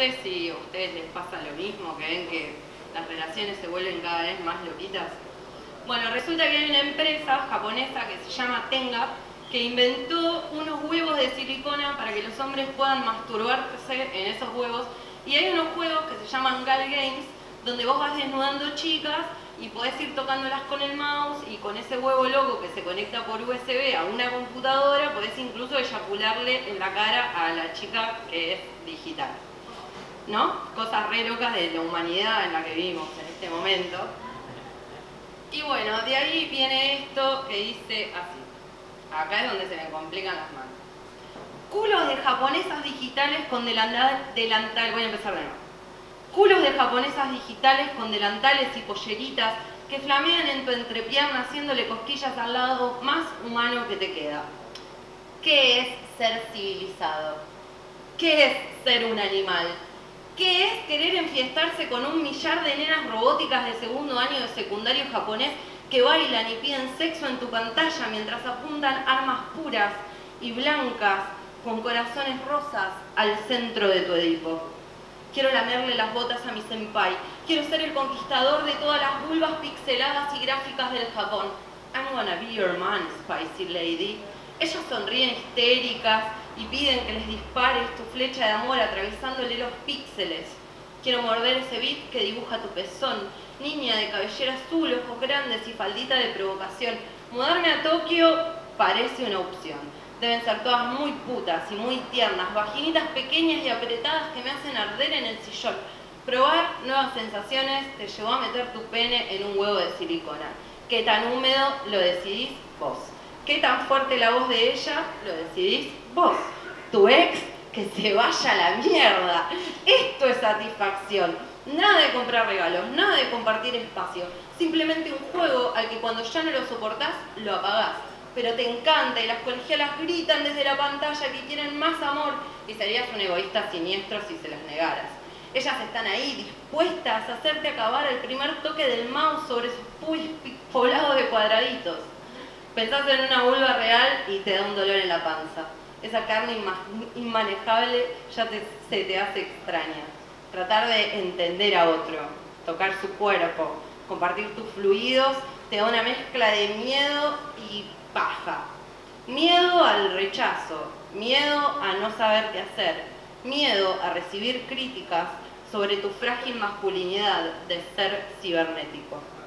sé si a ustedes les pasa lo mismo, que ven que las relaciones se vuelven cada vez más loquitas. Bueno, resulta que hay una empresa japonesa que se llama Tenga, que inventó unos huevos de silicona para que los hombres puedan masturbarse en esos huevos. Y hay unos juegos que se llaman Gal Games, donde vos vas desnudando chicas y podés ir tocándolas con el mouse, y con ese huevo loco que se conecta por USB a una computadora, podés incluso eyacularle en la cara a la chica que es digital. ¿No? Cosas re locas de la humanidad en la que vivimos en este momento. Y bueno, de ahí viene esto que dice así. Acá es donde se me complican las manos. Culos de japonesas digitales con delantal, voy a empezar de nuevo. Culos de japonesas digitales con delantales y polleritas que flamean en tu entrepierna haciéndole cosquillas al lado más humano que te queda. ¿Qué es ser civilizado? ¿Qué es ser un animal? ¿Qué es querer enfiestarse con un millar de nenas robóticas de segundo año de secundario japonés que bailan y piden sexo en tu pantalla mientras apuntan armas puras y blancas con corazones rosas al centro de tu Edipo? Quiero lamerle las botas a mi senpai. Quiero ser el conquistador de todas las vulvas pixeladas y gráficas del Japón. I'm gonna be your man, spicy lady. Ellas sonríen histéricas y piden que les dispares tu flecha de amor atravesándole los píxeles. Quiero morder ese beat que dibuja tu pezón. Niña de cabellera azul, ojos grandes y faldita de provocación. Mudarme a Tokio parece una opción. Deben ser todas muy putas y muy tiernas, vaginitas pequeñas y apretadas que me hacen arder en el sillón. Probar nuevas sensaciones te llevó a meter tu pene en un huevo de silicona. ¿Qué tan húmedo lo decidís vos? ¿Qué tan fuerte la voz de ella lo decidís vos? Tu ex, que se vaya a la mierda. Esto es satisfacción. Nada de comprar regalos, nada de compartir espacio. Simplemente un juego al que cuando ya no lo soportás, lo apagás. Pero te encanta y las colegialas gritan desde la pantalla que quieren más amor, y serías un egoísta siniestro si se las negaras. Ellas están ahí dispuestas a hacerte acabar el primer toque del mouse sobre sus pubis poblados de cuadraditos. Pensás en una vulva real y te da un dolor en la panza. Esa carne inmanejable ya se te hace extraña. Tratar de entender a otro, tocar su cuerpo, compartir tus fluidos, te da una mezcla de miedo y paja. Miedo al rechazo, miedo a no saber qué hacer, miedo a recibir críticas sobre tu frágil masculinidad de ser cibernético.